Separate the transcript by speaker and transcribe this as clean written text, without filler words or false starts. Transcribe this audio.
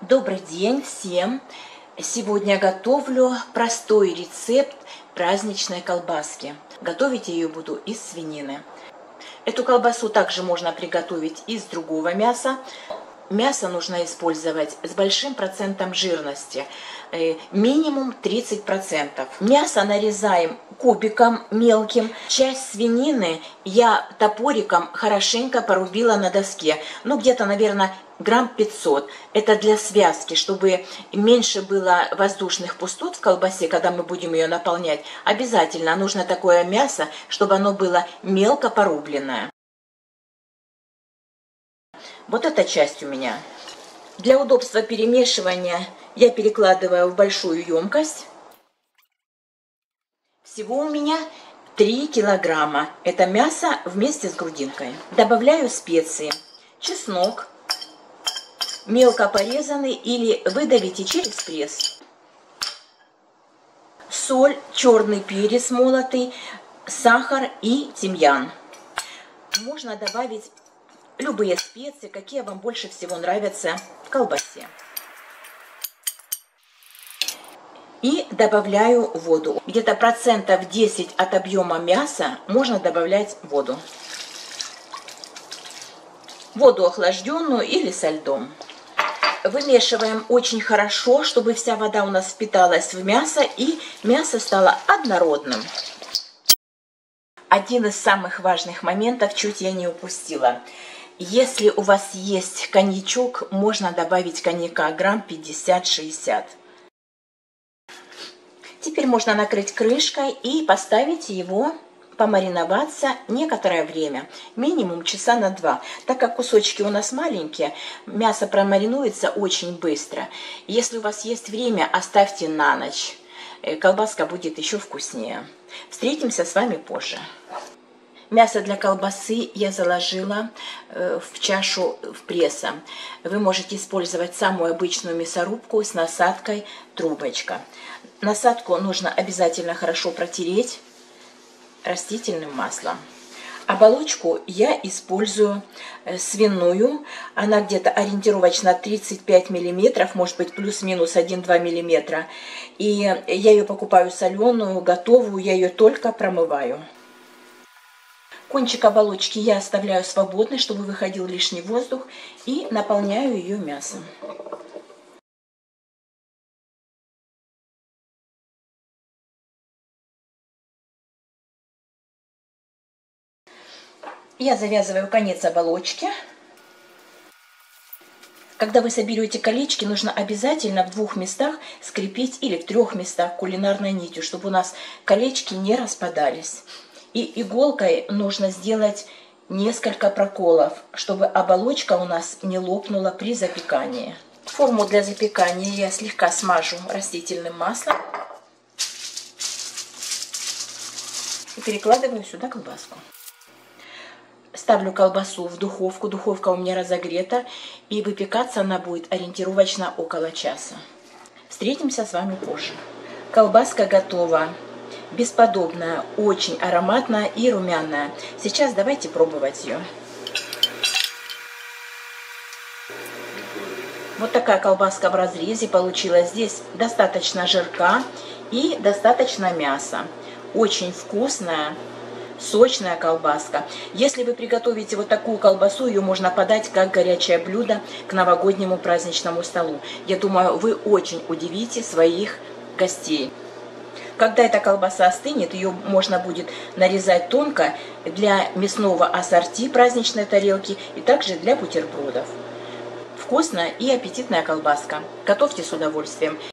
Speaker 1: Добрый день всем! Сегодня готовлю простой рецепт праздничной колбаски. Готовить ее буду из свинины. Эту колбасу также можно приготовить из другого мяса. Мясо нужно использовать с большим процентом жирности, минимум 30%. Мясо нарезаем кубиком мелким. Часть свинины я топориком хорошенько порубила на доске. Ну, где-то, наверное, грамм 500. Это для связки, чтобы меньше было воздушных пустот в колбасе, когда мы будем ее наполнять. Обязательно нужно такое мясо, чтобы оно было мелко порубленное. Вот эта часть у меня. Для удобства перемешивания я перекладываю в большую емкость. Всего у меня 3 килограмма. Это мясо вместе с грудинкой. Добавляю специи. Чеснок, мелко порезанный или выдавите через пресс. Соль, черный перец молотый, сахар и тимьян. Можно добавить любые специи, какие вам больше всего нравятся в колбасе. И добавляю воду. Где-то процентов 10 от объема мяса можно добавлять воду. Воду охлажденную или со льдом. Вымешиваем очень хорошо, чтобы вся вода у нас впиталась в мясо и мясо стало однородным. Один из самых важных моментов чуть я не упустила. Если у вас есть коньячок, можно добавить коньяка грамм 50-60. Теперь можно накрыть крышкой и поставить его помариноваться некоторое время, минимум часа на 2. Так как кусочки у нас маленькие, мясо промаринуется очень быстро. Если у вас есть время, оставьте на ночь. Колбаска будет еще вкуснее. Встретимся с вами позже. Мясо для колбасы я заложила в чашу в пресса. Вы можете использовать самую обычную мясорубку с насадкой трубочка. Насадку нужно обязательно хорошо протереть растительным маслом. Оболочку я использую свиную. Она где-то ориентировочно 35 мм, может быть плюс-минус 1-2 мм. И я ее покупаю соленую, готовую, я ее только промываю. Кончик оболочки я оставляю свободный, чтобы выходил лишний воздух, и наполняю ее мясом. Я завязываю конец оболочки. Когда вы соберете колечки, нужно обязательно в 2 местах скрепить или в 3 местах кулинарной нитью, чтобы у нас колечки не распадались. И иголкой нужно сделать несколько проколов, чтобы оболочка у нас не лопнула при запекании. Форму для запекания я слегка смажу растительным маслом и перекладываю сюда колбаску. Ставлю колбасу в духовку, духовка у меня разогрета, и выпекаться она будет ориентировочно около часа. Встретимся с вами позже. Колбаска готова. Бесподобная, очень ароматная и румяная. Сейчас давайте пробовать ее. Вот такая колбаска в разрезе получилась. Здесь достаточно жирка и достаточно мяса. Очень вкусная, сочная колбаска. Если вы приготовите вот такую колбасу, ее можно подать как горячее блюдо к новогоднему праздничному столу. Я думаю, вы очень удивите своих гостей. Когда эта колбаса остынет, ее можно будет нарезать тонко для мясного ассорти праздничной тарелки и также для бутербродов. Вкусная и аппетитная колбаска. Готовьте с удовольствием.